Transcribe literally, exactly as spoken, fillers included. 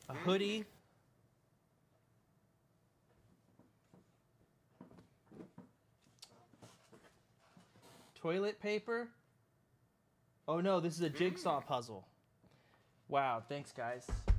a hoodie, toilet paper. Oh no, this is a jigsaw puzzle. Wow, thanks guys.